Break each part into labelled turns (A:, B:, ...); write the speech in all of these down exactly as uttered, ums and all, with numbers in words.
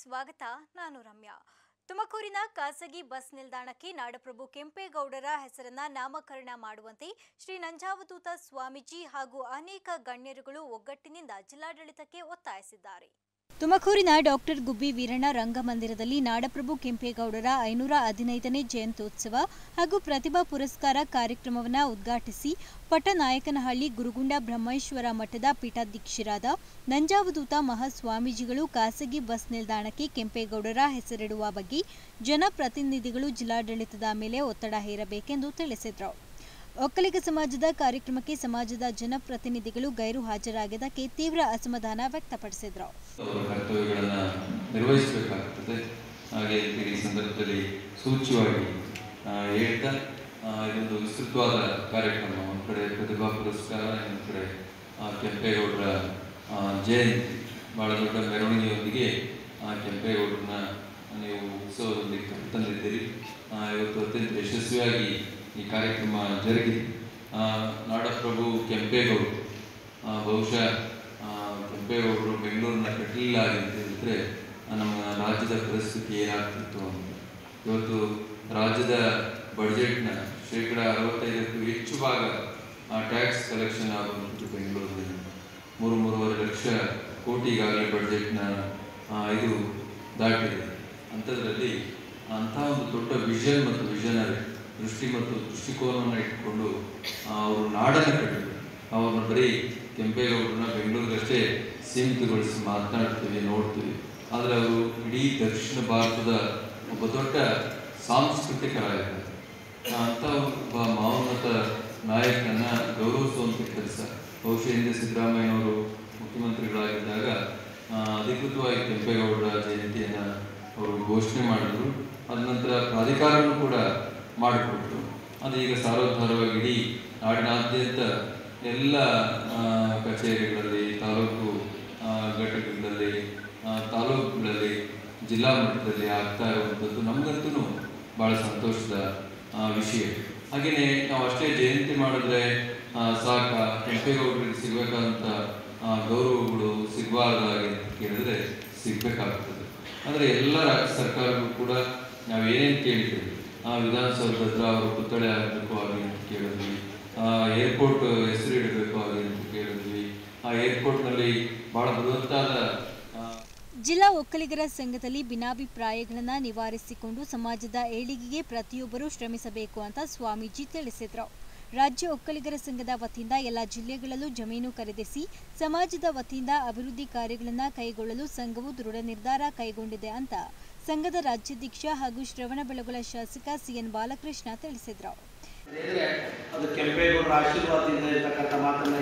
A: ಸ್ವಾಗತ. ನಾನು ರಮ್ಯಾ. ತುಮಕೂರಿನ ಖಾಸಗಿ ಬಸ್ ನಿಲ್ದಾಣಕ್ಕೆ ನಾಡಪ್ರಭು ಕೆಂಪೇಗೌಡರ ಹೆಸರನ್ನ ನಾಮಕರಣ ಮಾಡುವಂತೆ ಶ್ರೀ ನಂಜಾವಧೂತ ಸ್ವಾಮೀಜಿ ಹಾಗೂ ಅನೇಕ ಗಣ್ಯರುಗಳು ಒಗ್ಗಟ್ಟಿನಿಂದ ಜಿಲ್ಲಾಡಳಿತಕ್ಕೆ ಒತ್ತಾಯಿಸಿದ್ದಾರೆ. ತುಮಕೂರಿನ ಡಾಕ್ಟರ್ ಗುಬ್ಬಿ ವೀರಣ್ಣ ರಂಗಮಂದಿರದಲ್ಲಿ ನಾಡಪ್ರಭು ಕೆಂಪೇಗೌಡರ ಐನೂರ ಹದಿನೈದನೇ ಜಯಂತ್ಯೋತ್ಸವ ಹಾಗೂ ಪ್ರತಿಭಾ ಪುರಸ್ಕಾರ ಕಾರ್ಯಕ್ರಮವನ್ನು ಉದ್ಘಾಟಿಸಿ ಪಟ್ಟನಾಯಕನಹಳ್ಳಿ ಗುರುಗುಂಡ ಬ್ರಹ್ಮೇಶ್ವರ ಮಠದ ಪೀಠಾಧ್ಯಕ್ಷರಾದ ನಂಜಾವಧೂತ ಮಹಾಸ್ವಾಮೀಜಿಗಳು ಖಾಸಗಿ ಬಸ್ ನಿಲ್ದಾಣಕ್ಕೆ ಕೆಂಪೇಗೌಡರ ಹೆಸರಿಡುವ ಬಗ್ಗೆ ಜನಪ್ರತಿನಿಧಿಗಳು ಜಿಲ್ಲಾಡಳಿತದ ಮೇಲೆ ಒತ್ತಡ ಹೇರಬೇಕೆಂದು ತಿಳಿಸಿದರು. ಒಕ್ಕಲಿಗ ಸಮಾಜದ ಕಾರ್ಯಕ್ರಮಕ್ಕೆ ಸಮಾಜದ ಜನಪ್ರತಿನಿಧಿಗಳು ಗೈರು ಹಾಜರಾಗಿದ್ದಕ್ಕೆ ತೀವ್ರ ಅಸಮಾಧಾನ ವ್ಯಕ್ತಪಡಿಸಿದರು.
B: ಕರ್ತವ್ಯಗಳನ್ನು ನಿರ್ವಹಿಸಬೇಕಾಗುತ್ತದೆ. ಹಾಗೆ ಈ ಸಂದರ್ಭದಲ್ಲಿ ಸೂಚ್ಯವಾಗಿ ಹೇಳ್ತಾ ಇದೊಂದು ವಿಸ್ತೃತವಾದ ಕಾರ್ಯಕ್ರಮ, ಒಂದು ಕಡೆ ಪ್ರತಿಭಾ ಪುರಸ್ಕಾರ, ಇನ್ನೊಂದು ಕಡೆ ಕೆಂಪೇಗೌಡರ ಜಯಂತಿ ಭಾಳ ದೊಡ್ಡ ಮೆರವಣಿಗೆಯೊಂದಿಗೆ ಕೆಂಪೇಗೌಡರನ್ನ ನೀವು ಉತ್ಸವದೊಂದಿಗೆ ತಂದಿದ್ದೀರಿ. ಇವತ್ತು ಅತ್ಯಂತ ಯಶಸ್ವಿಯಾಗಿ ಈ ಕಾರ್ಯಕ್ರಮ ಜರುಗಿದೆ. ನಾಡಪ್ರಭು ಕೆಂಪೇಗೌಡರು ಬಹುಶಃ ಕೆಂಪೇಗೌಡರು ಬೆಂಗಳೂರನ್ನ ಕಟ್ಟಲಿಲ್ಲ ಅಂತ ಹೇಳಿದ್ರೆ ನಮ್ಮ ರಾಜ್ಯದ ಪರಿಸ್ಥಿತಿ ಏನಾಗ್ತಿತ್ತು ಅಂತ. ಇವತ್ತು ರಾಜ್ಯದ ಬಡ್ಜೆಟ್ನ ಶೇಕಡ ಅರವತ್ತೈದಕ್ಕೂ ಹೆಚ್ಚು ಭಾಗ ಟ್ಯಾಕ್ಸ್ ಕಲೆಕ್ಷನ್ ಆಗುವಂಥದ್ದು ಬೆಂಗಳೂರಿನಲ್ಲಿ. ಮೂರು ಮೂರುವರೆ ಲಕ್ಷ ಕೋಟಿ ಈಗಾಗಲೇ ಬಡ್ಜೆಟ್ನ ಇದು ದಾಟಿದೆ. ಅಂಥದ್ರಲ್ಲಿ ಅಂಥ ಒಂದು ದೊಡ್ಡ ವಿಷನ್ ಮತ್ತು ವಿಷನರಿ ದೃಷ್ಟಿ ಮತ್ತು ದೃಷ್ಟಿಕೋನವನ್ನು ಇಟ್ಕೊಂಡು ಅವರು ನಾಡನ್ನು ಕಟ್ಟಿದ್ರು. ಅವ್ರನ್ನ ಬರೀ ಕೆಂಪೇಗೌಡರನ್ನ ಬೆಂಗಳೂರಿಗಷ್ಟೇ ಸೀಮಿತಗೊಳಿಸಿ ಮಾತನಾಡ್ತೀವಿ, ನೋಡ್ತೀವಿ. ಆದರೆ ಅವರು ಇಡೀ ದಕ್ಷಿಣ ಭಾರತದ ಒಬ್ಬ ದೊಡ್ಡ ಸಾಂಸ್ಕೃತಿಕ ನಾಯಕ. ಅಂಥ ಒಬ್ಬ ಮಹೋನ್ನತ ನಾಯಕನ ಗೌರವಿಸುವಂಥ ಕೆಲಸ ಬಹುಶಃ ಹಿಂದೆ ಸಿದ್ದರಾಮಯ್ಯನವರು ಮುಖ್ಯಮಂತ್ರಿಗಳಾಗಿದ್ದಾಗ ಅಧಿಕೃತವಾಗಿ ಕೆಂಪೇಗೌಡರ ಜಯಂತಿಯನ್ನು ಅವರು ಘೋಷಣೆ ಮಾಡಿದ್ರು. ಅದ ನಂತರ ಪ್ರಾಧಿಕಾರವನ್ನು ಕೂಡ ಮಾಡಿಕೊಟ್ರು. ಅದು ಈಗ ಸಾರ್ವಧಾರವಾಗಿ ಇಡೀ ನಾಡಿನಾದ್ಯಂತ ಎಲ್ಲ ಕಚೇರಿಗಳಲ್ಲಿ, ತಾಲೂಕು ಘಟಕಗಳಲ್ಲಿ, ತಾಲೂಕುಗಳಲ್ಲಿ, ಜಿಲ್ಲಾ ಮಟ್ಟದಲ್ಲಿ ಆಗ್ತಾ ಇರುವಂಥದ್ದು ನಮಗಂತೂ ಭಾಳ ಸಂತೋಷದ ವಿಷಯ. ಹಾಗೆಯೇ ನಾವು ಅಷ್ಟೇ ಜಯಂತಿ ಮಾಡಿದ್ರೆ ಸಾಕ, ಕೆಂಪೇಗೌಡರಿಗೆ ಸಿಗಬೇಕಾದಂಥ ಗೌರವಗಳು ಸಿಗಬಾರ್ದಾಗಿ ಅಂತ ಕೇಳಿದ್ರೆ ಸಿಗಬೇಕಾಗ್ತದೆ. ಅಂದರೆ ಎಲ್ಲ ರಾಜ್ಯ ಸರ್ಕಾರಗಳು ಕೂಡ ನಾವೇನೇನು ಕೇಳಿದ್ದೀವಿ, ಆ ವಿಧಾನಸೌಧದ ಹತ್ರ ಅವರು ಪುತ್ಥಳಿ ಆಗಬೇಕು ಹಾಗೆ ಅಂತ ಕೇಳಿದ್ವಿ, ಏರ್ಪೋರ್ಟ್ ಹೆಸರು ಇಡಬೇಕು ಹಾಗೆ ಅಂತ ಕೇಳಿದ್ವಿ. ಆ ಏರ್ಪೋರ್ಟ್ನಲ್ಲಿ ಭಾಳ ಬೃಹತ್ತಾದ
A: ಜಿಲ್ಲಾ ಒಕ್ಕಲಿಗರ ಸಂಘದಲ್ಲಿ ಭಿನ್ನಾಭಿಪ್ರಾಯಗಳನ್ನು ನಿವಾರಿಸಿಕೊಂಡು ಸಮಾಜದ ಏಳಿಗೆಗೆ ಪ್ರತಿಯೊಬ್ಬರೂ ಶ್ರಮಿಸಬೇಕು ಅಂತ ಸ್ವಾಮೀಜಿ ತಿಳಿಸಿದರು. ರಾಜ್ಯ ಒಕ್ಕಲಿಗರ ಸಂಘದ ವತಿಯಿಂದ ಎಲ್ಲ ಜಿಲ್ಲೆಗಳಲ್ಲೂ ಜಮೀನು ಖರೀದಿಸಿ ಸಮಾಜದ ವತಿಯಿಂದ ಅಭಿವೃದ್ಧಿ ಕಾರ್ಯಗಳನ್ನು ಕೈಗೊಳ್ಳಲು ಸಂಘವು ದೃಢ ನಿರ್ಧಾರ ಕೈಗೊಂಡಿದೆ ಅಂತ ಸಂಘದ ರಾಜ್ಯಾಧ್ಯಕ್ಷ ಹಾಗೂ ಶ್ರವಣಬೆಳಗೊಳ ಶಾಸಕ ಸಿಎನ್ ಬಾಲಕೃಷ್ಣ ತಿಳಿಸಿದರು.
C: ಅದು ಕೆಂಪೇಗೌಡರ ಆಶೀರ್ವಾದದಿಂದ ಇರತಕ್ಕಂಥ ಮಾತನ್ನು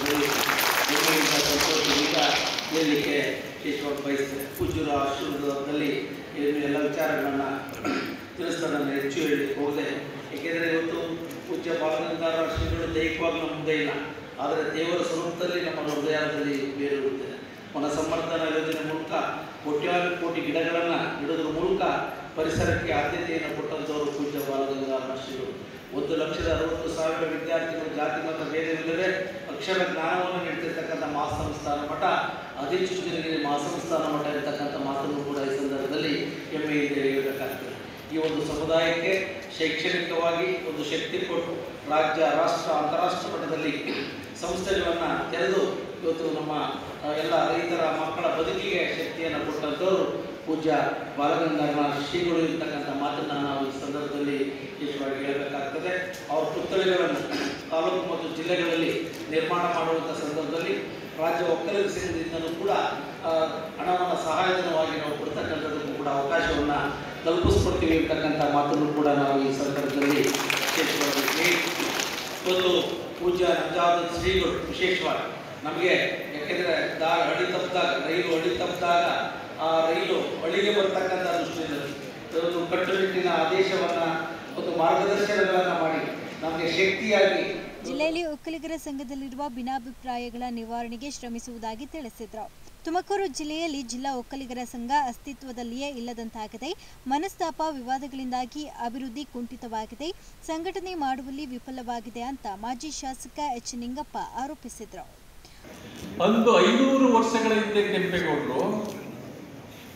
C: ಹೇಳಲಿಕ್ಕೆ ವಿಶೇಷವಾಗಿ ಬಯಸ್ತೇನೆ. ಪೂಜ್ಯರ ಆಶೀರ್ವಾದದಲ್ಲಿ ಏನು ಎಲ್ಲ ವಿಚಾರಗಳನ್ನು ತಿಳಿಸ್ತಾರನ್ನು ಹೆಚ್ಚು ಹೇಳಿ ಹೋಗದೆ, ಏಕೆಂದರೆ ಇವತ್ತು ಪೂಜ್ಯ ಬಾಲಗಂಗಾಧರ ಶ್ರೀಗಳು ದೈಹಿಕವಾಗಿ ನಮ್ಮ ಮುಂದೆ ಇಲ್ಲ, ಆದರೆ ದೇವರ ಸ್ವರೂಪದಲ್ಲಿ ನಮ್ಮ ಹೃದಯದಲ್ಲಿ ಬೇರಿರುತ್ತದೆ. ವನ ಸಂವರ್ಧನಾ ಯೋಜನೆ ಮೂಲಕ ಕೋಟ್ಯಾನು ಕೋಟಿ ಗಿಡಗಳನ್ನು ಇಡೋದ್ರ ಮೂಲಕ ಪರಿಸರಕ್ಕೆ ಆದ್ಯತೆಯನ್ನು ಕೊಟ್ಟಂಥವರು ಪೂಜ್ಯ ಬಾಲಗಂಗಾಧರ ಶ್ರೀಗಳು. ಒಂದು ಲಕ್ಷದ ಅರವತ್ತು ಸಾವಿರ ವಿದ್ಯಾರ್ಥಿಗಳು ಜಾತಿ ಮತ ಭೇದವಿಲ್ಲದೆ ಅಕ್ಷರ ಜ್ಞಾನವನ್ನು ನೀಡ್ತಿರ್ತಕ್ಕಂಥ ಮಹಾಸಂಸ್ಥಾನ ಮಠ, ಅಧಿಚ್ಚು ಜನರಿಗೆ ಮಹಾಸಂಸ್ಥಾನ ಮಠ ಇರತಕ್ಕಂಥ ಮಾತನ್ನು ಕೂಡ ಈ ಸಂದರ್ಭದಲ್ಲಿ ಹೆಮ್ಮೆಯಿಂದ ಹೇಳಬೇಕಾಗ್ತದೆ. ಈ ಒಂದು ಸಮುದಾಯಕ್ಕೆ ಶೈಕ್ಷಣಿಕವಾಗಿ ಒಂದು ಶಕ್ತಿ ಕೊಟ್ಟು ರಾಜ್ಯ, ರಾಷ್ಟ್ರ, ಅಂತಾರಾಷ್ಟ್ರ ಮಟ್ಟದಲ್ಲಿ ಸಂಸ್ಥೆಗಳನ್ನು ತೆರೆದು ಇವತ್ತು ನಮ್ಮ ಎಲ್ಲ ರೈತರ ಮಕ್ಕಳ ಬದುಕಿಗೆ ಶಕ್ತಿಯನ್ನು ಕೊಟ್ಟಂಥವರು ಪೂಜ್ಯ ಬಾಲಗಂಗಾಧರ ಶ್ರೀಗಳು ಇರ್ತಕ್ಕಂಥ ಮಾತನ್ನು ನಾವು ಈ ಸಂದರ್ಭದಲ್ಲಿ ವಿಶೇಷವಾಗಿ ಹೇಳಬೇಕಾಗ್ತದೆ. ಅವರ ಪುತ್ಥಳಿಗಳನ್ನು ತಾಲೂಕು ಮತ್ತು ಜಿಲ್ಲೆಗಳಲ್ಲಿ ನಿರ್ಮಾಣ ಮಾಡುವಂಥ ಸಂದರ್ಭದಲ್ಲಿ ರಾಜ್ಯ ಒಕ್ಕಲಿಗ ಸಂಘದಿಂದಲೂ ಕೂಡ ಹಣವನ್ನು ಸಹಾಯಧನವಾಗಿ ನಾವು ಕೊಡ್ತಕ್ಕಂಥದ್ದಕ್ಕೂ ಕೂಡ ಅವಕಾಶವನ್ನು ತಲುಪಿಸ್ಕೊಡ್ತೀವಿ ಇರ್ತಕ್ಕಂಥ ಮಾತನ್ನು ಕೂಡ ನಾವು ಈ ಸಂದರ್ಭದಲ್ಲಿ ವಿಶೇಷವಾಗಿ ಹೇಳಿ, ಇವತ್ತು ಪೂಜ್ಯ ನಂಜಾವಧೂತ ಶ್ರೀಗಳು ವಿಶೇಷವಾಗಿ ನಮಗೆ, ಯಾಕೆಂದರೆ ದಾ ಹಳಿ ತಪ್ಪಿದಾಗ, ರೈಲು ಹಳಿ ತಪ್ಪಿದಾಗ ಆ ರೈಲು ಹಳಿಗೆ ಬರ್ತಕ್ಕಂಥ ದೃಷ್ಟಿಯಲ್ಲಿ ಒಂದು ಕಟ್ಟುನಿಟ್ಟಿನ ಆದೇಶವನ್ನು ಒಂದು ಮಾರ್ಗದರ್ಶನಗಳನ್ನು ಮಾಡಿ ನಮಗೆ ಶಕ್ತಿಯಾಗಿ
A: ಜಿಲ್ಲೆಯಲ್ಲಿ ಒಕ್ಕಲಿಗರ ಸಂಘದಲ್ಲಿರುವ ಭಿನ್ನಾಭಿಪ್ರಾಯಗಳ ನಿವಾರಣೆಗೆ ಶ್ರಮಿಸುವುದಾಗಿ ತಿಳಿಸಿದರು. ತುಮಕೂರು ಜಿಲ್ಲೆಯಲ್ಲಿ ಜಿಲ್ಲಾ ಒಕ್ಕಲಿಗರ ಸಂಘ ಅಸ್ತಿತ್ವದಲ್ಲಿಯೇ ಇಲ್ಲದಂತಾಗಿದೆ. ಮನಸ್ತಾಪ, ವಿವಾದಗಳಿಂದಾಗಿ ಅಭಿವೃದ್ಧಿ ಕುಂಠಿತವಾಗಿದೆ, ಸಂಘಟನೆ ಮಾಡುವಲ್ಲಿ ವಿಫಲವಾಗಿದೆ ಅಂತ ಮಾಜಿ ಶಾಸಕ ಎಚ್ ನಿಂಗಪ್ಪ ಆರೋಪಿಸಿದರು.
D: ಒಂದು ಐನೂರು ವರ್ಷಗಳ ಹಿಂದೆ ಕೆಂಪೇಗೌಡರು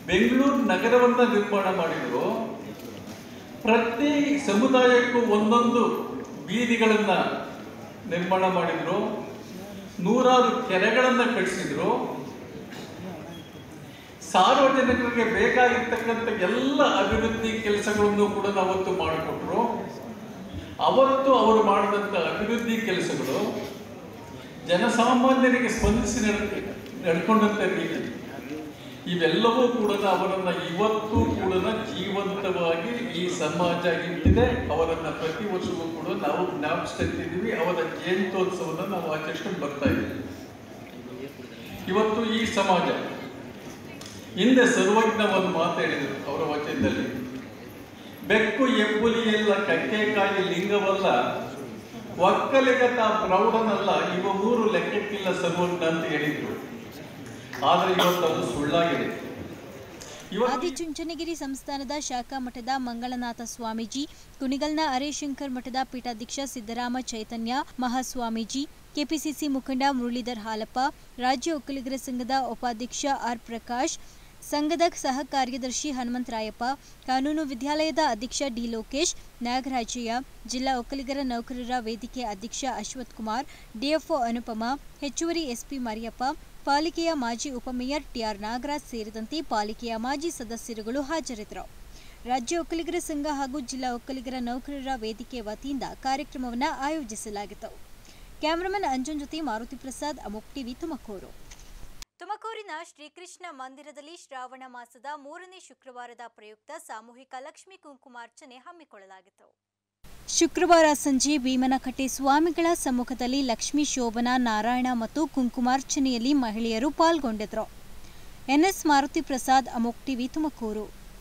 D: ಬೆಂಗಳೂರು ನಗರವನ್ನು ನಿರ್ಮಾಣ ಮಾಡಿದ್ರು. ಪ್ರತಿ ಸಮುದಾಯಕ್ಕೂ ಒಂದೊಂದು ಬೀದಿಗಳನ್ನು ನಿರ್ಮಾಣ ಮಾಡಿದ್ರು. ನೂರಾರು ಕೆರೆಗಳನ್ನು ಕಟ್ಟಿಸಿದ್ರು. ಸಾರ್ವಜನಿಕರಿಗೆ ಬೇಕಾಗಿರ್ತಕ್ಕಂಥ ಎಲ್ಲ ಅಭಿವೃದ್ಧಿ ಕೆಲಸಗಳನ್ನು ಕೂಡ ಅವತ್ತು ಮಾಡಿಕೊಟ್ರು. ಅವತ್ತು ಅವರು ಮಾಡಿದಂಥ ಅಭಿವೃದ್ಧಿ ಕೆಲಸಗಳು ಜನಸಾಮಾನ್ಯರಿಗೆ ಸ್ಪಂದಿಸಿ ನಡೆ ನಡ್ಕೊಂಡಂಥ ರೀತಿ ಇವೆಲ್ಲವೂ ಕೂಡ ಅವರನ್ನು ಇವತ್ತು ಕೂಡ ಜೀವಂತವಾಗಿ ಈ ಸಮಾಜ ಇಟ್ಟಿದೆ. ಅವರನ್ನು ಪ್ರತಿ ವರ್ಷವೂ ಕೂಡ ನಾವು ಜ್ಞಾಪಿಸ್ತಿದ್ದೀವಿ. ಅವರ ಜಯಂತ್ಯೋತ್ಸವವನ್ನು ನಾವು ಆಚರಿಸ್ಕೊಂಡು ಬರ್ತಾ ಇದ್ದೀವಿ. ಇವತ್ತು ಈ ಸಮಾಜ ಹಿಂದೆ ಸರ್ವಜ್ಞ ಒಂದು ಮಾತು ಹೇಳಿದರು ಅವರ ವಚನದಲ್ಲಿ, ಬೆಕ್ಕು ಎಬ್ಬುಲಿ ಎಲ್ಲ ಕಕ್ಕೆಕಾಯಿ ಲಿಂಗವಲ್ಲ, ಒಕ್ಕಲಿಗ ತಾ ಪ್ರೌಢನಲ್ಲ, ಇವ ಮೂರು ಲೆಕ್ಕಕ್ಕಿಲ್ಲ ಸರ್ವಜ್ಞ ಅಂತ ಹೇಳಿದ್ರು. ಆದರೆ ಇವತ್ತು ಅದು ಸುಳ್ಳಾಗಿದೆ.
A: ಆದಿಚುಂಚನಗಿರಿ ಸಂಸ್ಥಾನದ ಶಾಖಾ ಮಠದ ಮಂಗಳನಾಥ ಸ್ವಾಮೀಜಿ, ಕುಣಿಗಲ್ನ ಅರೇಶಂಕರ್ ಮಠದ ಪೀಠಾಧ್ಯಕ್ಷ ಸಿದ್ದರಾಮ ಚೈತನ್ಯ ಮಹಾಸ್ವಾಮೀಜಿ, ಕೆಪಿಸಿಸಿ ಮುಖಂಡ ಮುರಳೀಧರ್ ಹಾಲಪ್ಪ, ರಾಜ್ಯ ಒಕ್ಕಲಿಗರ ಸಂಘದ ಉಪಾಧ್ಯಕ್ಷ ಆರ್ ಪ್ರಕಾಶ್, ಸಂಘದ ಸಹ ಕಾರ್ಯದರ್ಶಿ ಹನುಮಂತರಾಯಪ್ಪ, ಕಾನೂನು ವಿದ್ಯಾಲಯದ ಅಧ್ಯಕ್ಷ ಡಿ ಲೋಕೇಶ್, ನಾಗರಾಜಯ್ಯ, ಜಿಲ್ಲಾ ಒಕ್ಕಲಿಗರ ನೌಕರರ ವೇದಿಕೆ ಅಧ್ಯಕ್ಷ ಅಶ್ವಥ್ ಕುಮಾರ್, ಡಿಎಫ್ಒ ಅನುಪಮ, ಹೆಚ್ಚುವರಿ ಎಸ್ಪಿ ಮರಿಯಪ್ಪ, ಪಾಲಿಕೆಯ ಮಾಜಿ ಉಪಮೇಯರ್ ಟಿಆರ್ ನಾಗರಾಜ್ ಸೇರಿದಂತೆ ಪಾಲಿಕೆಯ ಮಾಜಿ ಸದಸ್ಯರುಗಳು ಹಾಜರಿದ್ದರು. ರಾಜ್ಯ ಒಕ್ಕಲಿಗರ ಸಂಘ ಹಾಗೂ ಜಿಲ್ಲಾ ಒಕ್ಕಲಿಗರ ನೌಕರರ ವೇದಿಕೆ ವತಿಯಿಂದ ಕಾರ್ಯಕ್ರಮವನ್ನು ಆಯೋಜಿಸಲಾಗಿತ್ತು. ಕ್ಯಾಮರಾಮನ್ ಅಂಜನ್ ಜೊತೆ ಮಾರುತಿ ಪ್ರಸಾದ್, ಅಮೋಕ್ ಟಿವಿ, ತುಮಕೂರು. ತುಮಕೂರಿನ ಶ್ರೀಕೃಷ್ಣ ಮಂದಿರದಲ್ಲಿ ಶ್ರಾವಣ ಮಾಸದ ಮೂರನೇ ಶುಕ್ರವಾರದ ಪ್ರಯುಕ್ತ ಸಾಮೂಹಿಕ ಲಕ್ಷ್ಮೀ ಕುಂಕುಮಾರ್ಚನೆ ಹಮ್ಮಿಕೊಳ್ಳಲಾಗಿತ್ತು. ಶುಕ್ರವಾರ ಸಂಜೆ ಭೀಮನಕಟ್ಟೆ ಸ್ವಾಮಿಗಳ ಸಮ್ಮುಖದಲ್ಲಿ ಲಕ್ಷ್ಮೀ ಶೋಭನಾ, ನಾರಾಯಣ ಮತ್ತು ಕುಂಕುಮಾರ್ಚನೆಯಲ್ಲಿ ಮಹಿಳೆಯರು ಪಾಲ್ಗೊಂಡಿದ್ದರು. ಎನ್ಎಸ್ ಮಾರುತಿ ಪ್ರಸಾದ್, ಅಮೋಕ್ ಟಿವಿ, ತುಮಕೂರು.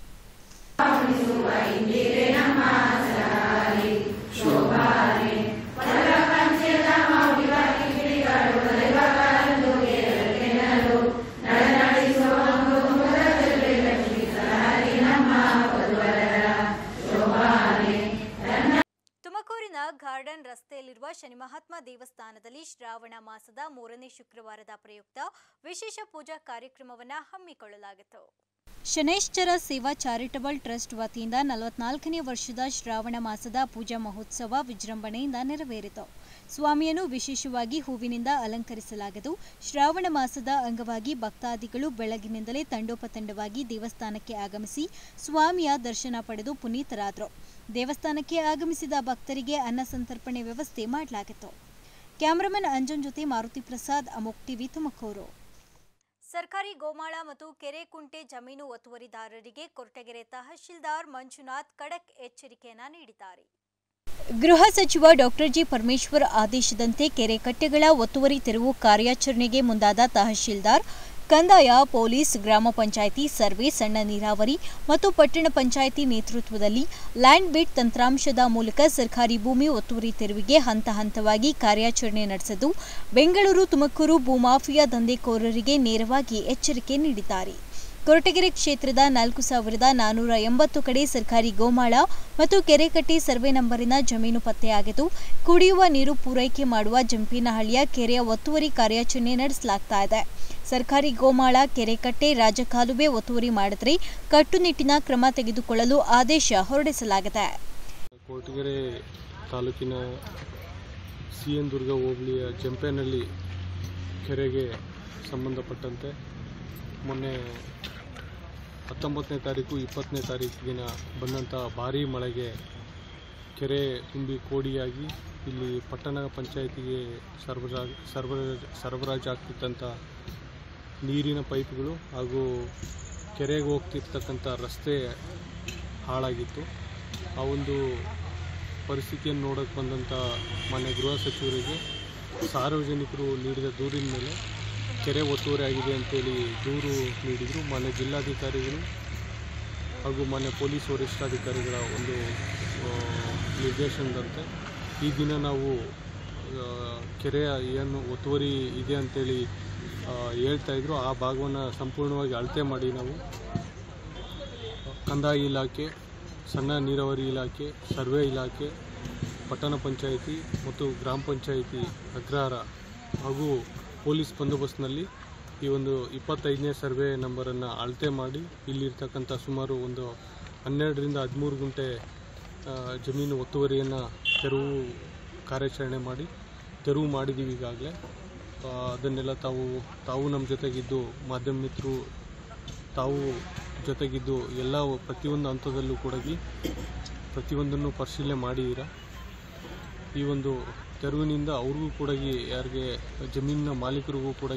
A: ತುಮಕೂರಿನ ಗಾರ್ಡನ್ ರಸ್ತೆಯಲ್ಲಿರುವ ಶನಿ ಮಹಾತ್ಮ ದೇವಸ್ಥಾನದಲ್ಲಿ ಶ್ರಾವಣ ಮಾಸದ ಮೂರನೇ ಶುಕ್ರವಾರದ ಪ್ರಯುಕ್ತ ವಿಶೇಷ ಪೂಜಾ ಕಾರ್ಯಕ್ರಮವನ್ನು ಹಮ್ಮಿಕೊಳ್ಳಲಾಗಿತ್ತು. ಶನೈಶ್ಚರ ಸೇವಾ ಚಾರಿಟಬಲ್ ಟ್ರಸ್ಟ್ ವತಿಯಿಂದ ನಲವತ್ನಾಲ್ಕನೇ ವರ್ಷದ ಶ್ರಾವಣ ಮಾಸದ ಪೂಜಾ ಮಹೋತ್ಸವ ವಿಜೃಂಭಣೆಯಿಂದ ನೆರವೇರಿತು. ಸ್ವಾಮಿಯನ್ನು ವಿಶೇಷವಾಗಿ ಹೂವಿನಿಂದ ಅಲಂಕರಿಸಲಾಗಿದ್ದು, ಶ್ರಾವಣ ಮಾಸದ ಅಂಗವಾಗಿ ಭಕ್ತಾದಿಗಳು ಬೆಳಗಿನಿಂದಲೇ ತಂಡೋಪತಂಡವಾಗಿ ದೇವಸ್ಥಾನಕ್ಕೆ ಆಗಮಿಸಿ ಸ್ವಾಮಿಯ ದರ್ಶನ ಪಡೆದು ಪುನೀತರಾದರು. ದೇವಸ್ಥಾನಕ್ಕೆ ಆಗಮಿಸಿದ ಭಕ್ತರಿಗೆ ಅನ್ನ ಸಂತರ್ಪಣೆ ವ್ಯವಸ್ಥೆ ಮಾಡಲಾಗಿತ್ತು. ಕ್ಯಾಮರಾಮನ್ ಅಂಜನ್ ಜೊತೆ ಮಾರುತಿ ಪ್ರಸಾದ್, ಅಮೋಕ್ ಟಿವಿ, ತುಮಕೂರು. ಸರ್ಕಾರಿ ಗೋಮಾಳ ಮತ್ತು ಕೆರೆಕುಂಟೆ ಜಮೀನು ಒತ್ತುವರಿದಾರರಿಗೆ ಕೊರಟಗೆರೆ ತಹಶೀಲ್ದಾರ್ ಮಂಜುನಾಥ್ ಖಡಕ್ ಎಚ್ಚರಿಕೆಯನ್ನ ನೀಡಿದ್ದಾರೆ. ಗೃಹ ಸಚಿವ ಡಾಕ್ಟರ್ ಜಿ ಪರಮೇಶ್ವರ್ ಆದೇಶದಂತೆ ಕೆರೆ ಕಟ್ಟೆಗಳ ಒತ್ತುವರಿ ತೆರವು ಕಾರ್ಯಾಚರಣೆಗೆ ಮುಂದಾದ ತಹಶೀಲ್ದಾರ್ ಕಂದಾಯ, ಪೊಲೀಸ್, ಗ್ರಾಮ ಪಂಚಾಯಿತಿ, ಸರ್ವೆ, ಸಣ್ಣ ನೀರಾವರಿ ಮತ್ತು ಪಟ್ಟಣ ಪಂಚಾಯಿತಿ ನೇತೃತ್ವದಲ್ಲಿ ಲ್ಯಾಂಡ್ ಬಿಡ್ ತಂತ್ರಾಂಶದ ಮೂಲಕ ಸರ್ಕಾರಿ ಭೂಮಿ ಒತ್ತುವರಿ ತೆರವಿಗೆ ಹಂತ ಹಂತವಾಗಿ ಕಾರ್ಯಾಚರಣೆ ನಡೆಸಿದ್ದು, ಬೆಂಗಳೂರು, ತುಮಕೂರು ಭೂಮಾಫಿಯಾ ದಂಧೆಕೋರರಿಗೆ ನೇರವಾಗಿ ಎಚ್ಚರಿಕೆ ನೀಡಿದ್ದಾರೆ. ಕೊರಟಗೆರೆ ಕ್ಷೇತ್ರದ ನಾಲ್ಕು ಸಾವಿರದ ನಾನ್ನೂರ ಎಂಬತ್ತು ಕಡೆ ಸರ್ಕಾರಿ ಗೋಮಾಳ ಮತ್ತು ಕೆರೆಕಟ್ಟೆ ಸರ್ವೆ ನಂಬರಿನ ಜಮೀನು ಪತ್ತೆಯಾಗಿದ್ದು, ಕುಡಿಯುವ ನೀರು ಪೂರೈಕೆ ಮಾಡುವ ಜಂಪಿನಹಳ್ಳಿಯ ಕೆರೆಯ ಒತ್ತುವರಿ ಕಾರ್ಯಾಚರಣೆ ನಡೆಸಲಾಗ್ತಾ ಇದೆ. ಸರ್ಕಾರಿ ಗೋಮಾಳ, ಕೆರೆಕಟ್ಟೆ, ರಾಜಕಾಲುವೆ ಒತ್ತುವರಿ ಮಾಡಿದರೆ ಕಟ್ಟುನಿಟ್ಟಿನ ಕ್ರಮ ತೆಗೆದುಕೊಳ್ಳಲು ಆದೇಶ ಹೊರಡಿಸಲಾಗಿದೆ.
E: ಕೊರಟಗೆರೆ ತಾಲೂಕಿನ ಸಿಎನ್ ದುರ್ಗ ಹೋಬಳಿಯ ಜಂಪೇನಹಳ್ಳಿ ಕೆರೆಗೆ ಸಂಬಂಧಪಟ್ಟಂತೆ ಮೊನ್ನೆ ಹತ್ತೊಂಬತ್ತನೇ ತಾರೀಕು ಇಪ್ಪತ್ತನೇ ತಾರೀಕಿನ ಬಂದಂಥ ಭಾರೀ ಮಳೆಗೆ ಕೆರೆ ತುಂಬಿ ಕೋಡಿಯಾಗಿ ಇಲ್ಲಿ ಪಟ್ಟಣ ಪಂಚಾಯಿತಿಗೆ ಸರಬರಾಜು ಸರಬರಾಜು ಸರಬರಾಜಾಗ್ತಿದ್ದಂಥ ನೀರಿನ ಪೈಪ್ಗಳು ಹಾಗೂ ಕೆರೆಗೆ ಹೋಗ್ತಿರ್ತಕ್ಕಂಥ ರಸ್ತೆ ಹಾಳಾಗಿತ್ತು. ಆ ಒಂದು ಪರಿಸ್ಥಿತಿಯನ್ನು ನೋಡೋಕ್ಕೆ ಬಂದಂಥ ಮಾನ್ಯ ಗೃಹ ಸಚಿವರಿಗೆ ಸಾರ್ವಜನಿಕರು ನೀಡಿದ ದೂರಿನ ಮೇಲೆ ಕೆರೆ ಒತ್ತುವರಿ ಆಗಿದೆ ಅಂತೇಳಿ ದೂರು ನೀಡಿದರು. ಮಾನ್ಯ ಜಿಲ್ಲಾಧಿಕಾರಿಗಳು ಹಾಗೂ ಮಾನ್ಯ ಪೊಲೀಸ್ ವರಿಷ್ಠಾಧಿಕಾರಿಗಳ ಒಂದು ನಿರ್ದೇಶನದಂತೆ ಈ ದಿನ ನಾವು ಕೆರೆಯ ಏನು ಒತ್ತುವರಿ ಇದೆ ಅಂತೇಳಿ ಹೇಳ್ತಾಯಿದ್ರು, ಆ ಭಾಗವನ್ನು ಸಂಪೂರ್ಣವಾಗಿ ಅಳತೆ ಮಾಡಿ ನಾವು ಕಂದಾಯ ಇಲಾಖೆ, ಸಣ್ಣ ನೀರಾವರಿ ಇಲಾಖೆ, ಸರ್ವೆ ಇಲಾಖೆ, ಪಟ್ಟಣ ಪಂಚಾಯಿತಿ ಮತ್ತು ಗ್ರಾಮ ಪಂಚಾಯಿತಿ ಅಗ್ರಹಾರ ಹಾಗೂ ಪೊಲೀಸ್ ಬಂದೋಬಸ್ತ್ನಲ್ಲಿ ಈ ಒಂದು ಇಪ್ಪತ್ತೈದನೇ ಸರ್ವೆ ನಂಬರನ್ನು ಅಳತೆ ಮಾಡಿ ಇಲ್ಲಿರ್ತಕ್ಕಂಥ ಸುಮಾರು ಒಂದು ಹನ್ನೆರಡರಿಂದ ಹದಿಮೂರು ಗುಂಟೆ ಜಮೀನು ಒತ್ತುವರಿಯನ್ನು ತೆರವು ಕಾರ್ಯಾಚರಣೆ ಮಾಡಿ ತೆರವು ಮಾಡಿದ್ದೀವಿ ಈಗಾಗಲೇ. ಅದನ್ನೆಲ್ಲ ತಾವು ತಾವು ನಮ್ಮ ಜೊತೆಗಿದ್ದು ಮಾಧ್ಯಮ ಮಿತ್ರರು ತಾವು ಜೊತೆಗಿದ್ದು ಎಲ್ಲ ಪ್ರತಿಯೊಂದು ಹಂತದಲ್ಲೂ ಕೂಡ ಪ್ರತಿಯೊಂದನ್ನು ಪರಿಶೀಲನೆ ಮಾಡಿದ್ದೀರಾ. ಈ ಒಂದು ತೆರವಿನಿಂದ ಅವ್ರಿಗೂ ಕೂಡ ಯಾರಿಗೆ ಜಮೀನಿನ ಮಾಲೀಕರಿಗೂ ಕೂಡ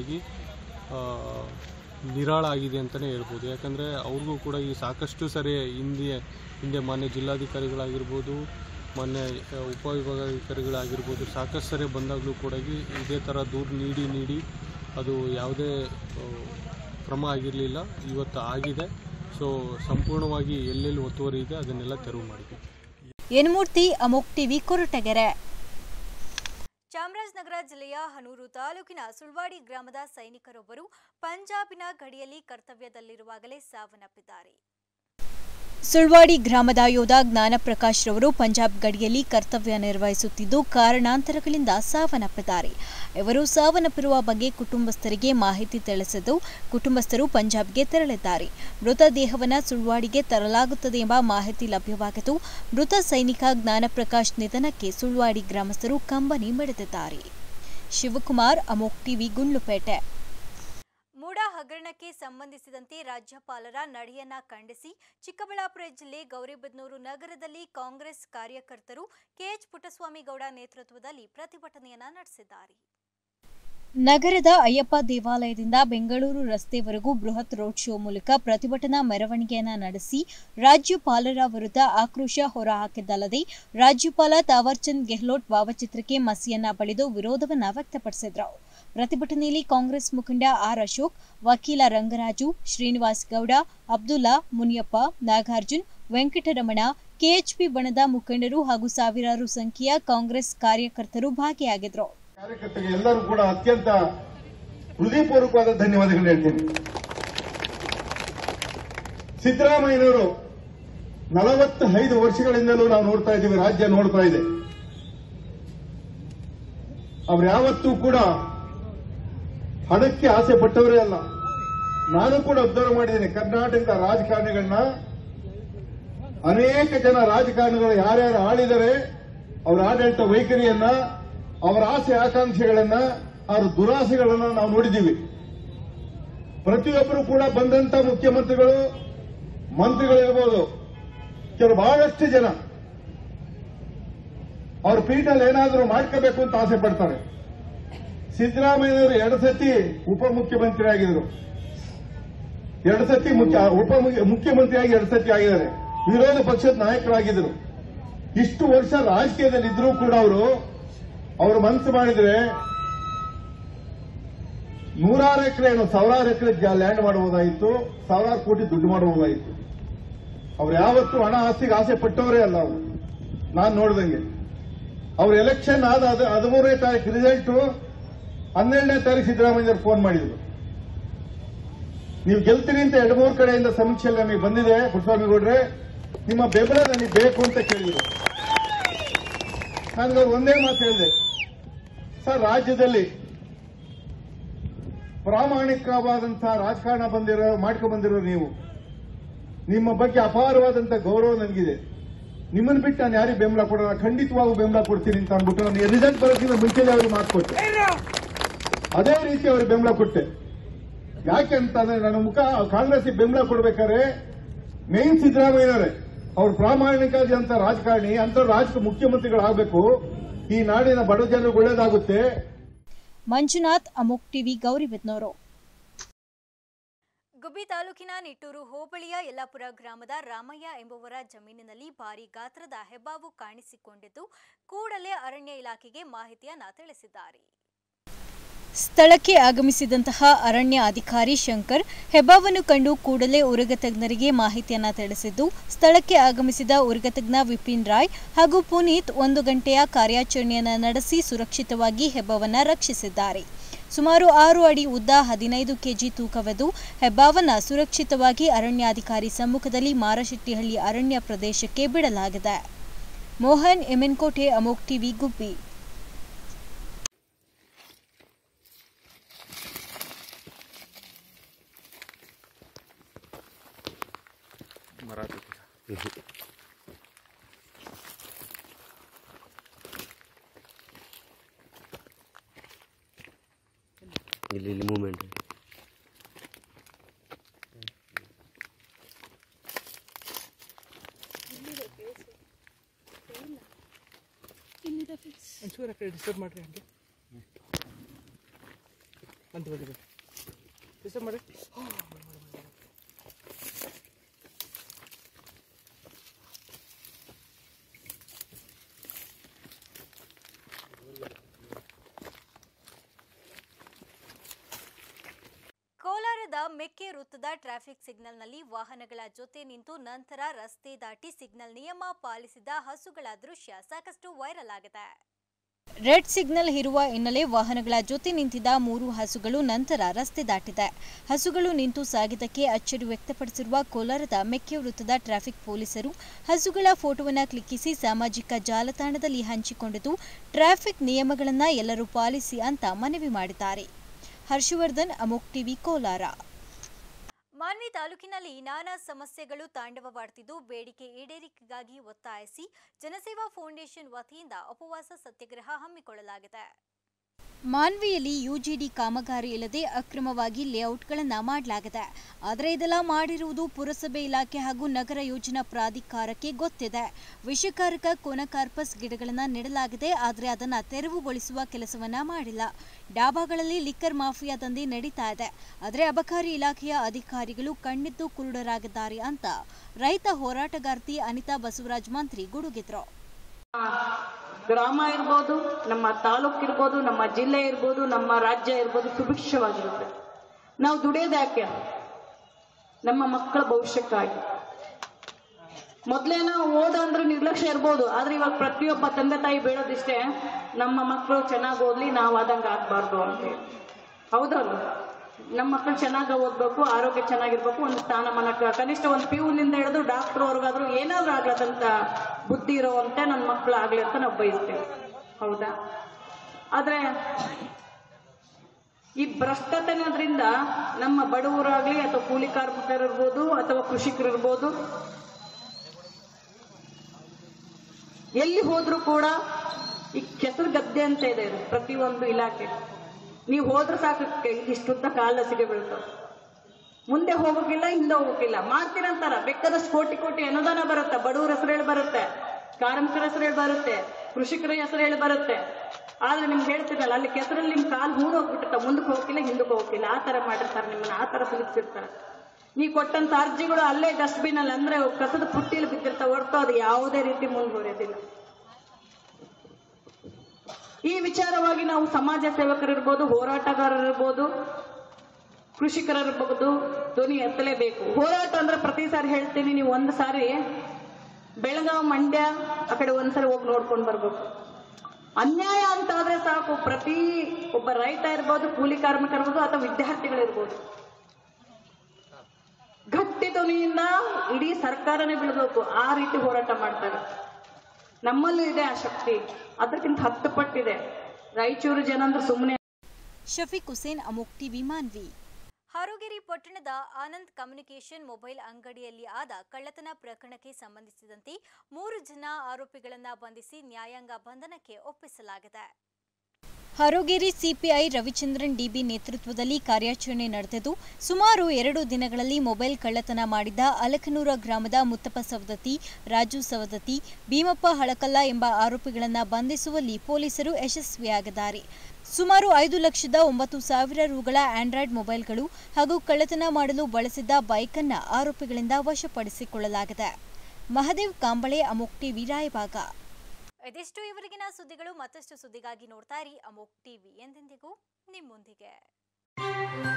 E: ನಿರಾಳ ಆಗಿದೆ ಅಂತಲೇ ಹೇಳ್ಬೋದು. ಯಾಕಂದರೆ ಅವ್ರಿಗೂ ಕೂಡ ಈ ಸಾಕಷ್ಟು ಸರಿ ಹಿಂದೆ ಹಿಂದೆ ಮಾನ್ಯ ಜಿಲ್ಲಾಧಿಕಾರಿಗಳಾಗಿರ್ಬೋದು, ಮಾನ್ಯ ಉಪವಿಭಾಗಾಧಿಕಾರಿಗಳಾಗಿರ್ಬೋದು ಸಾಕಷ್ಟು ಸರಿ ಬಂದಾಗಲೂ ಕೂಡ ಇದೇ ಥರ ದೂರು ನೀಡಿ ನೀಡಿ ಅದು ಯಾವುದೇ ಕ್ರಮ ಆಗಿರಲಿಲ್ಲ. ಇವತ್ತು ಆಗಿದೆ. ಸೊ ಸಂಪೂರ್ಣವಾಗಿ ಎಲ್ಲೆಲ್ಲಿ ಒತ್ತುವರಿ ಇದೆ ಅದನ್ನೆಲ್ಲ ತೆರವು ಮಾಡಿದ್ದೀವಿ.
A: ಯನಮೂರ್ತಿ, ಅಮೋಕ್ ಟಿವಿ, ಕೊರಟಗೆರೆ. ಚಾಮರಾಜನಗರ ಜಿಲ್ಲೆಯ ಹನೂರು ತಾಲೂಕಿನ ಸುಳ್ವಾಡಿ ಗ್ರಾಮದ ಸೈನಿಕರೊಬ್ಬರು ಪಂಜಾಬಿನ ಗಡಿಯಲ್ಲಿ ಕರ್ತವ್ಯದಲ್ಲಿರುವಾಗಲೇ ಸಾವನ್ನಪ್ಪಿದ್ದಾರೆ. ಸುಳ್ವಾಡಿ ಗ್ರಾಮದ ಯೋಧ ಜ್ಞಾನಪ್ರಕಾಶ್ ರವರು ಪಂಜಾಬ್ ಗಡಿಯಲ್ಲಿ ಕರ್ತವ್ಯ ನಿರ್ವಹಿಸುತ್ತಿದ್ದು ಕಾರಣಾಂತರಗಳಿಂದ ಸಾವನ್ನಪ್ಪಿದ್ದಾರೆ. ಇವರು ಸಾವನ್ನಪ್ಪಿರುವ ಬಗ್ಗೆ ಕುಟುಂಬಸ್ಥರಿಗೆ ಮಾಹಿತಿ ತಿಳಿಸಿದ್ದು ಕುಟುಂಬಸ್ಥರು ಪಂಜಾಬ್ಗೆ ತೆರಳಿದ್ದಾರೆ. ಮೃತ ದೇಹವನ್ನು ಸುಳ್ವಾಡಿಗೆ ತರಲಾಗುತ್ತದೆ ಎಂಬ ಮಾಹಿತಿ ಲಭ್ಯವಾಗಿದ್ದು ಮೃತ ಸೈನಿಕ ಜ್ಞಾನಪ್ರಕಾಶ್ ನಿಧನಕ್ಕೆ ಸುಳ್ವಾಡಿ ಗ್ರಾಮಸ್ಥರು ಕಂಬನಿ ಮಿಡಿದಿದ್ದಾರೆ. ಶಿವಕುಮಾರ್, ಅಮೋಕ್ ಟಿವಿ, ಗುಂಡ್ಲುಪೇಟೆ. ಮೂಡಾ ಹಗರಣಕ್ಕೆ ಸಂಬಂಧಿಸಿದಂತೆ ರಾಜ್ಯಪಾಲರ ನಡೆಯನ್ನ ಖಂಡಿಸಿ ಚಿಕ್ಕಬಳ್ಳಾಪುರ ಜಿಲ್ಲೆ ಗೌರಿಬಿದನೂರು ನಗರದಲ್ಲಿ ಕಾಂಗ್ರೆಸ್ ಕಾರ್ಯಕರ್ತರು ಕೆಎಚ್ ಪುಟ್ಟಸ್ವಾಮಿಗೌಡ ನೇತೃತ್ವದಲ್ಲಿ ಪ್ರತಿಭಟನೆಯನ್ನ ನಡೆಸಿದ್ದಾರೆ. ನಗರದ ಅಯ್ಯಪ್ಪ ದೇವಾಲಯದಿಂದ ಬೆಂಗಳೂರು ರಸ್ತೆವರೆಗೂ ಬೃಹತ್ ರೋಡ್ ಶೋ ಮೂಲಕ ಪ್ರತಿಭಟನಾ ಮೆರವಣಿಗೆಯನ್ನ ನಡೆಸಿ ರಾಜ್ಯಪಾಲರ ವಿರುದ್ಧ ಆಕ್ರೋಶ ಹೊರಹಾಕಿದ್ದಲ್ಲದೆ ರಾಜ್ಯಪಾಲ ತಾವರ್ಚಂದ್ ಗೆಹ್ಲೋಟ್ ಭಾವಚಿತ್ರಕ್ಕೆ ಮಸಿಯನ್ನ ಬಳಿದು ವಿರೋಧವನ್ನ ವ್ಯಕ್ತಪಡಿಸಿದ್ರು. ಪ್ರತಿಭಟನೆಯಲ್ಲಿ ಕಾಂಗ್ರೆಸ್ ಮುಖಂಡ ಆರ್ ಅಶೋಕ್, ವಕೀಲ ರಂಗರಾಜು, ಶ್ರೀನಿವಾಸ್ ಗೌಡ, ಅಬ್ದುಲ್ಲಾ, ಮುನಿಯಪ್ಪ, ನಾಗಾರ್ಜುನ್, ವೆಂಕಟರಮಣ, ಕೆಎಚ್ಪಿ ಬಣದ ಮುಖಂಡರು ಹಾಗೂ ಸಾವಿರಾರು ಸಂಖ್ಯೆಯ ಕಾಂಗ್ರೆಸ್ ಕಾರ್ಯಕರ್ತರು ಭಾಗಿಯಾಗಿದ್ದರು.
F: ಕಾರ್ಯಕರ್ತರಿಗೆ ಎಲ್ಲರೂ ಕೂಡ ಅತ್ಯಂತ ಹೃದಯಪೂರ್ವಕವಾದ ಧನ್ಯವಾದಗಳು ಹೇಳ್ತೀನಿ. ಸಿದ್ದರಾಮಯ್ಯನವರು ನಲವತ್ತೈದು ವರ್ಷಗಳಿಂದಲೂ ನಾವು ನೋಡ್ತಾ ಇದ್ದೀವಿ, ರಾಜ್ಯ ನೋಡ್ತಾ ಇದೆ. ಅವ್ರು ಯಾವತ್ತೂ ಕೂಡ ಹಣಕ್ಕೆ ಆಸೆ ಪಟ್ಟವರೇ ಅಲ್ಲ. ನಾನು ಕೂಡ ಅಬ್ಸರ್ವ್ ಮಾಡಿದ್ದೀನಿ ಕರ್ನಾಟಕದ ರಾಜಕಾರಣಿಗಳನ್ನ. ಅನೇಕ ಜನ ರಾಜಕಾರಣಿಗಳು ಯಾರ್ಯಾರು ಆಳಿದರೆ ಅವರ ಆಡಳಿತ ವೈಖರಿಯನ್ನ, ಅವರ ಆಸೆ ಆಕಾಂಕ್ಷೆಗಳನ್ನ, ಅವರ ದುರಾಸೆಗಳನ್ನ ನಾವು ನೋಡಿದ್ದೀವಿ. ಪ್ರತಿಯೊಬ್ಬರು ಕೂಡ ಬಂದಂತ ಮುಖ್ಯಮಂತ್ರಿಗಳು, ಮಂತ್ರಿಗಳಿರ್ಬೋದು, ಕೆಲವು ಬಹಳಷ್ಟು ಜನ ಅವ್ರ ಪೀಠಲ್ಲಿ ಏನಾದರೂ ಮಾಡ್ಕೋಬೇಕು ಅಂತ ಆಸೆ ಪಡ್ತಾರೆ. ಸಿದ್ದರಾಮಯ್ಯನವರು ಎರಡು ಸತಿ ಉಪಮುಖ್ಯಮಂತ್ರಿ ಆಗಿದ್ರು, ಎರಡು ಸತಿ ಉಪ ಮುಖ್ಯಮಂತ್ರಿಯಾಗಿ ಎರಡು ಸತಿ ಆಗಿದ್ದಾರೆ, ವಿರೋಧ ಪಕ್ಷದ ನಾಯಕರಾಗಿದ್ದರು. ಇಷ್ಟು ವರ್ಷ ರಾಜಕೀಯದಲ್ಲಿ ಇದ್ರೂ ಕೂಡ ಅವರು ಅವರು ಮನಸ್ಸು ಮಾಡಿದ್ರೆ ನೂರಾರು ಎಕರೆ ಏನು ಸಾವಿರಾರು ಎಕರೆ ಲ್ಯಾಂಡ್ ಮಾಡಬಹುದಾಯಿತು, ಸಾವಿರಾರು ಕೋಟಿ ದುಡ್ಡು ಮಾಡಬಹುದಾಯಿತು. ಅವ್ರು ಯಾವತ್ತೂ ಹಣ ಆಸ್ತಿಗೆ ಆಸೆ ಪಟ್ಟವರೇ ಅಲ್ಲ. ಅವರು ನಾನು ನೋಡ್ದಂಗೆ ಅವ್ರ ಎಲೆಕ್ಷನ್ ಆದ ಹದಿಮೂರನೇ ತಾರೀಕು ರಿಸಲ್ಟ್ ಹನ್ನೆರಡನೇ ತಾರೀಕು ಸಿದ್ದರಾಮಯ್ಯವರು ಫೋನ್ ಮಾಡಿದ್ರು. ನೀವು ಗೆಲ್ತೀರಿ ಅಂತ ಎರಡು ಮೂರು ಕಡೆಯಿಂದ ಸಮೀಕ್ಷೆ ನಮಗೆ ಬಂದಿದೆ ಪುಟ್ಟಸ್ವಾಮಿಗೌಡ್ರೆ, ನಿಮ್ಮ ಬೆಂಬಲ ನನಗೆ ಬೇಕು ಅಂತ ಕೇಳಿದ್ರು. ನಾನು ಒಂದೇ ಮಾತು ಹೇಳಿದೆ, ಸರ್ ರಾಜ್ಯದಲ್ಲಿ ಪ್ರಾಮಾಣಿಕವಾದಂತಹ ರಾಜಕಾರಣ ಬಂದಿರೋ ಮಾಡ್ಕೊಂಡು ಬಂದಿರೋ ನೀವು, ನಿಮ್ಮ ಬಗ್ಗೆ ಅಪಾರವಾದಂತಹ ಗೌರವ ನನಗಿದೆ. ನಿಮ್ಮನ್ನು ಬಿಟ್ಟು ನಾನು ಯಾರಿಗೆ ಬೆಂಬಲ ಕೊಡೋಣ, ಖಂಡಿತವಾಗೂ ಬೆಂಬಲ ಕೊಡ್ತೀನಿ ಅಂತ ಅಂದ್ಬಿಟ್ಟು ನಾನು ರಿಸಲ್ಟ್ ಬರೋಕ್ಕಿಂತ ಮುಂಚೆನೇ ಅವ್ರಿಗೆ ಮಾತು ಕೊಟ್ಟೆ. ಅದೇ ರೀತಿ ಅವ್ರಿಗೆ ಬೆಂಬಲ ಕೊಟ್ಟೆ. ಯಾಕೆ ಅಂತಂದ್ರೆ ನನ್ನ ಮುಖ ಕಾಂಗ್ರೆಸ್ ಬೆಂಬಲ ಕೊಡ್ಬೇಕಾದ್ರೆ ಮೇನ್ ಸಿದ್ದರಾಮಯ್ಯನವರೇ, ಅವ್ರು ಪ್ರಾಮಾಣಿಕವಾದಂತ ರಾಜಕಾರಣಿ, ಅಂತ ರಾಜಕೀಯ ಮುಖ್ಯಮಂತ್ರಿಗಳಾಗಬೇಕು. ಈ ನಾಡಿನ ಬಡ ಜನರಿಗೆ ಒಳ್ಳೇದಾಗುತ್ತೆ.
A: ಮಂಜುನಾಥ್, ಅಮೋಕ್ ಟಿವಿ, ಗೌರಿಬಿದನೂರು. ಗುಬ್ಬಿ ತಾಲೂಕಿನ ನಿಟ್ಟೂರು ಹೋಬಳಿಯ ಯಲ್ಲಾಪುರ ಗ್ರಾಮದ ರಾಮಯ್ಯ ಎಂಬುವರ ಜಮೀನಿನಲ್ಲಿ ಭಾರೀ ಗಾತ್ರದ ಹೆಬ್ಬಾವು ಕಾಣಿಸಿಕೊಂಡಿದ್ದು ಕೂಡಲೇ ಅರಣ್ಯ ಇಲಾಖೆಗೆ ಮಾಹಿತಿಯನ್ನ ತಿಳಿಸಿದ್ದಾರೆ. ಸ್ಥಳಕ್ಕೆ ಆಗಮಿಸಿದಂತಹ ಅರಣ್ಯ ಅಧಿಕಾರಿ ಶಂಕರ್ ಹೆಬ್ಬಾವನ್ನು ಕಂಡು ಕೂಡಲೇ ಉರಗ ತಜ್ಞರಿಗೆ ಮಾಹಿತಿಯನ್ನ ತಿಳಿಸಿದ್ದು ಸ್ಥಳಕ್ಕೆ ಆಗಮಿಸಿದ ಉರಗ ತಜ್ಞ ವಿಪಿನ್ ರಾಯ್ ಹಾಗೂ ಪುನೀತ್ ಒಂದು ಗಂಟೆಯ ಕಾರ್ಯಾಚರಣೆಯನ್ನ ನಡೆಸಿ ಸುರಕ್ಷಿತವಾಗಿ ಹೆಬ್ಬಾವನ್ನ ರಕ್ಷಿಸಿದ್ದಾರೆ. ಸುಮಾರು ಆರು ಅಡಿ ಉದ್ದ, ಹದಿನೈದು ಕೆಜಿ ತೂಕವಿದ್ದು ಹೆಬ್ಬಾವನ್ನ ಸುರಕ್ಷಿತವಾಗಿ ಅರಣ್ಯಾಧಿಕಾರಿ ಸಮ್ಮುಖದಲ್ಲಿ ಮಾರಶೆಟ್ಟಿಹಳ್ಳಿ ಅರಣ್ಯ ಪ್ರದೇಶಕ್ಕೆ ಬಿಡಲಾಗಿದೆ. ಮೋಹನ್, ಎಮೆನ್ಕೋಟೆ, ಅಮೋಕ್ ಟಿವಿ, ಗುಬ್ಬಿ.
G: ಇಲ್ಲಿ ಇಲ್ಲಿ ಮೂಮೆಂಟ್
H: ಒಂಚೂರು ಆ ಕಡೆ ಡಿಸ್ಟರ್ಬ್ ಮಾಡಿರಿ ಹಂಗೆ ಬಂತು ಬಂದು ಡಿಸ್ಟರ್ಬ್ ಮಾಡಿ
A: ಕೋಲಾರದ ಮೆಕ್ಕೆ ವೃತ್ತದ ಟ್ರಾಫಿಕ್ ಸಿಗ್ನಲ್ನಲ್ಲಿ ವಾಹನಗಳ ಜೊತೆ ನಿಂತು ನಂತರ ರಸ್ತೆ ದಾಟಿ ಸಿಗ್ನಲ್ ನಿಯಮ ಪಾಲಿಸಿದ ಹಸುಗಳ ದೃಶ್ಯ ಸಾಕಷ್ಟು ವೈರಲ್ ಆಗಿದೆ. ರೆಡ್ ಸಿಗ್ನಲ್ ಇರುವ ಹಿನ್ನೆಲೆ ವಾಹನಗಳ ಜೊತೆ ನಿಂತಿದ್ದ ಮೂರು ಹಸುಗಳು ನಂತರ ರಸ್ತೆ ದಾಟಿದೆ. ಹಸುಗಳು ನಿಂತು ಸಾಗಿದ್ದಕ್ಕೆ ಅಚ್ಚರಿ ವ್ಯಕ್ತಪಡಿಸಿರುವ ಕೋಲಾರದ ಮೆಕ್ಕೆ ವೃತ್ತದ ಟ್ರಾಫಿಕ್ ಪೊಲೀಸರು ಹಸುಗಳ ಫೋಟೋವನ್ನು ಕ್ಲಿಕ್ಕಿಸಿ ಸಾಮಾಜಿಕ ಜಾಲತಾಣದಲ್ಲಿ ಹಂಚಿಕೊಂಡಿದ್ದು ಟ್ರಾಫಿಕ್ ನಿಯಮಗಳನ್ನು ಎಲ್ಲರೂ ಪಾಲಿಸಿ ಅಂತ ಮನವಿ ಮಾಡಿದ್ದಾರೆ. ಹರ್ಷವರ್ಧನ್, ಅಮೋಕ್ ಟಿವಿ, ಕೋಲಾರ. ಮಾನ್ವಿ ತಾಲೂಕಿನಲ್ಲಿ ನಾನಾ ಸಮಸ್ಯೆಗಳು ತಾಂಡವವಾಡುತ್ತಿದ್ದು ಬೇಡಿಕೆ ಈಡೇರಿಕೆಗಾಗಿ ಒತ್ತಾಯಿಸಿ ಜನಸೇವಾ ಫೌಂಡೇಶನ್ ವತಿಯಿಂದ ಉಪವಾಸ ಸತ್ಯಾಗ್ರಹ ಹಮ್ಮಿಕೊಳ್ಳಲಾಗಿದೆ. ಮಾನ್ವಿಯಲ್ಲಿ ಯುಜಿಡಿ ಕಾಮಗಾರಿ ಇಲ್ಲದೆ ಅಕ್ರಮವಾಗಿ ಲೇಔಟ್ಗಳನ್ನು ಮಾಡಲಾಗಿದೆ. ಆದರೆ ಇದೆಲ್ಲ ಮಾಡಿರುವುದು ಪುರಸಭೆ ಇಲಾಖೆ ಹಾಗೂ ನಗರ ಯೋಜನಾ ಪ್ರಾಧಿಕಾರಕ್ಕೆ ಗೊತ್ತಿದೆ. ವಿಷಕಾರಕ ಕೋನಕಾರ್ಪಸ್ ಗಿಡಗಳನ್ನು ನೆಡಲಾಗಿದೆ, ಆದರೆ ಅದನ್ನು ತೆರವುಗೊಳಿಸುವ ಕೆಲಸವನ್ನ ಮಾಡಿಲ್ಲ. ಡಾಬಾಗಳಲ್ಲಿ ಲಿಕ್ಕರ್ ಮಾಫಿಯಾ ದಂಧೆ ನಡೀತಾ ಇದೆ. ಆದರೆ ಅಬಕಾರಿ ಇಲಾಖೆಯ ಅಧಿಕಾರಿಗಳು ಕಣ್ಣಿದ್ದು ಕುರುಡರಾಗಿದ್ದಾರೆ ಅಂತ ರೈತ ಹೋರಾಟಗಾರ್ತಿ ಅನಿತಾ ಬಸವರಾಜ್ ಮಂತ್ರಿ ಗುಡುಗಿದ್ರು.
I: ಗ್ರಾಮ ಇರ್ಬೋದು, ನಮ್ಮ ತಾಲೂಕು ಇರ್ಬೋದು, ನಮ್ಮ ಜಿಲ್ಲೆ ಇರ್ಬೋದು, ನಮ್ಮ ರಾಜ್ಯ ಇರ್ಬೋದು ಸುಭಿಕ್ಷವಾಗಿರುತ್ತೆ. ನಾವು ದುಡಿಯೋದು ಯಾಕೆ? ನಮ್ಮ ಮಕ್ಕಳ ಭವಿಷ್ಯಕ್ಕಾಗಿ. ಮೊದಲೇನೋ ಓದ ಅಂದ್ರೆ ನಿರ್ಲಕ್ಷ್ಯ ಇರ್ಬೋದು, ಆದ್ರೆ ಇವಾಗ ಪ್ರತಿಯೊಬ್ಬ ತಂದೆ ತಾಯಿ ಬೇಡೋದಿಷ್ಟೇ, ನಮ್ಮ ಮಕ್ಕಳು ಚೆನ್ನಾಗಿ ಓದ್ಲಿ, ನಾವು ಆದಂಗೆ ಆಗ್ಬಾರ್ದು ಅಂತ ಹೇಳಿ. ಹೌದಲ್ಲ? ನಮ್ಮ ಮಕ್ಕಳು ಚೆನ್ನಾಗಿ ಓದ್ಬೇಕು, ಆರೋಗ್ಯ ಚೆನ್ನಾಗಿರ್ಬೇಕು, ಒಂದು ಸ್ಥಾನಮಾನ ಕನಿಷ್ಠ ಒಂದು ಪಿ ಯುನಿಂದ ಹಿಡಿದು ಡಾಕ್ಟರ್ ಅವ್ರಿಗಾದ್ರೂ ಏನಾದ್ರೂ ಆಗ್ಲದಂತ ಬುದ್ಧಿ ಇರೋವಂತೆ ನನ್ನ ಮಕ್ಕಳು ಆಗ್ಲಿ ಅಂತ ನಾವು ಬಯಸ್ತೇವೆ. ಹೌದಾ? ಆದ್ರೆ ಈ ಭ್ರಷ್ಟತನದ್ರಿಂದ ನಮ್ಮ ಬಡವರಾಗ್ಲಿ ಅಥವಾ ಕೂಲಿ ಕಾರ್ಮಿಕರಿರ್ಬೋದು ಅಥವಾ ಕೃಷಿಕರಿರ್ಬೋದು ಎಲ್ಲಿ ಹೋದ್ರೂ ಕೂಡ ಈ ಕೆಸರು ಗದ್ದೆ ಅಂತ ಇದೆ ಪ್ರತಿಯೊಂದು ಇಲಾಖೆ. ನೀವು ಹೋದ್ರೆ ಸಾಕು ಇಷ್ಟುದ್ದ ಕಾಲ ಸಿಗೆ ಬೀಳ್ತಾವ. ಮುಂದೆ ಹೋಗೋಕಿಲ್ಲ, ಹಿಂದೆ ಹೋಗೋಕಿಲ್ಲ. ಮಾಡ್ತೀರಂತಾರ, ಬೇಕಾದಷ್ಟು ಕೋಟಿ ಕೋಟಿ ಅನುದಾನ ಬರುತ್ತೆ, ಬಡವರ ಹೆಸರು ಹೇಳಿ ಬರುತ್ತೆ, ಕಾರ್ಮಿಕರ ಹೆಸರು ಹೇಳಿ ಬರುತ್ತೆ, ಕೃಷಿಕರ ಹೆಸರು ಹೇಳಿ ಬರುತ್ತೆ. ಆದ್ರೆ ನಿಮ್ಗೆ ಹೇಳ್ತಿರಲ್ಲ, ಅಲ್ಲಿ ಕೆಸರಲ್ಲಿ ನಿಮ್ ಕಾಲು ಹೂಡ್ ಹೋಗ್ಬಿಟ್ಟಿರ್ತಾವ, ಮುಂದಕ್ಕೆ ಹೋಗಿಲ್ಲ, ಹಿಂದಕ್ಕೆ ಹೋಗಿಲ್ಲ. ಆ ತರ ಮಾಡಿರ್ತಾರೆ, ನಿಮ್ಮನ್ನ ಆ ತರ ಸಿಲುಕ್ಸಿರ್ತಾರೆ. ನೀವು ಕೊಟ್ಟಂತ ಅರ್ಜಿಗಳು ಅಲ್ಲೇ ಡಸ್ಟ್ಬಿನ್ ಅಲ್ಲಿ ಅಂದ್ರೆ ಕಸದ ಪುಟ್ಟಿಲಿ ಬಿದ್ದಿರ್ತಾವ, ಹೊರತು ಅದು ಯಾವುದೇ ರೀತಿ ಮುಂದುವರೆಯೋದಿಲ್ಲ. ಈ ವಿಚಾರವಾಗಿ ನಾವು ಸಮಾಜ ಸೇವಕರಿರ್ಬೋದು, ಹೋರಾಟಗಾರರಿರ್ಬೋದು, ಕೃಷಿಕರಿರ್ಬೋದು ಧ್ವನಿ ಎತ್ತಲೇಬೇಕು. ಹೋರಾಟ ಅಂದ್ರೆ ಪ್ರತಿ ಸಾರಿ ಹೇಳ್ತೀನಿ, ನೀವು ಒಂದು ಸಾರಿ ಬೆಳಗಾವಿ, ಮಂಡ್ಯ ಆ ಕಡೆ ಒಂದ್ಸರಿ ಹೋಗಿ ನೋಡ್ಕೊಂಡು ಬರ್ಬೇಕು. ಅನ್ಯಾಯ ಅಂತ ಆದ್ರೆ ಸಾಕು, ಪ್ರತಿ ಒಬ್ಬ ರೈತ ಇರ್ಬೋದು, ಕೂಲಿ ಕಾರ್ಮಿಕ ಇರ್ಬೋದು ಅಥವಾ ವಿದ್ಯಾರ್ಥಿಗಳಿರ್ಬೋದು, ಗಟ್ಟಿ ಧ್ವನಿಯಿಂದ ಇಡೀ ಸರ್ಕಾರನೇ ಬೀಳ್ಬೇಕು. ಆ ರೀತಿ ಹೋರಾಟ ಮಾಡ್ತಾರೆ. ನಮ್ಮಲ್ಲೂ ಇದೆ ಆ ಶಕ್ತಿ, ಅದಕ್ಕಿಂತ ಹತ್ತು ಪಟ್ಟಿದೆ. ರಾಯಚೂರು ಜನ ಅಂದ್ರೆ ಸುಮ್ಮನೆ.
A: ಶಫೀಕ್ ಹುಸೇನ್, ಅಮೋಕ್ ಟಿವಿ, ಮಾನ್ವಿ. ಹಾರೋಗೇರಿ ಪಟ್ಟಣದ ಆನಂದ್ ಕಮ್ಯುನಿಕೇಷನ್ ಮೊಬೈಲ್ ಅಂಗಡಿಯಲ್ಲಿ ಆದ ಕಳ್ಳತನ ಪ್ರಕರಣಕ್ಕೆ ಸಂಬಂಧಿಸಿದಂತೆ ಮೂರು ಜನ ಆರೋಪಿಗಳನ್ನು ಬಂಧಿಸಿ ನ್ಯಾಯಾಂಗ ಬಂಧನಕ್ಕೆ ಒಪ್ಪಿಸಲಾಗಿದೆ. ಹಾರೋಗೇರಿ ಸಿಪಿಐ ರವಿಚಂದ್ರನ್ ಡಿಬಿ ನೇತೃತ್ವದಲ್ಲಿ ಕಾರ್ಯಾಚರಣೆ ನಡೆದಿದ್ದು ಸುಮಾರು ಎರಡು ದಿನಗಳಲ್ಲಿ ಮೊಬೈಲ್ ಕಳ್ಳತನ ಮಾಡಿದ್ದ ಅಲಕನೂರ ಗ್ರಾಮದ ಮುತ್ತಪ್ಪ ಸವದತ್ತಿ, ರಾಜು ಸವದತ್ತಿ, ಭೀಮಪ್ಪ ಹಳಕಲ್ಲ ಎಂಬ ಆರೋಪಿಗಳನ್ನು ಬಂಧಿಸುವಲ್ಲಿ ಪೊಲೀಸರು ಯಶಸ್ವಿಯಾಗಿದ್ದಾರೆ. ಸುಮಾರು ಐದು ಲಕ್ಷದ ಒಂಬತ್ತು ಸಾವಿರ ರುಗಳ ಆಂಡ್ರಾಯ್ಡ್ ಮೊಬೈಲ್ಗಳು ಹಾಗೂ ಕಳ್ಳತನ ಮಾಡಲು ಬಳಸಿದ್ದ ಬೈಕನ್ನು ಆರೋಪಿಗಳಿಂದ ವಶಪಡಿಸಿಕೊಳ್ಳಲಾಗಿದೆ. ಮಹದೇವ್ ಕಾಂಬಳೆ, ಅಮೋಕ್ ಟಿವಿ, ರಾಯಬಾಗ. ಇದಿಷ್ಟು ಇವರಿಗಿನ ಸುದ್ದಿಗಳು. ಮತ್ತಷ್ಟು ಸುದ್ದಿಗಾಗಿ ನೋಡ್ತಾ ಇರಿ ಅಮೋಕ್ ಟಿವಿ, ಎಂದೆಂದಿಗೂ ನಿಮ್ಮೊಂದಿಗೆ.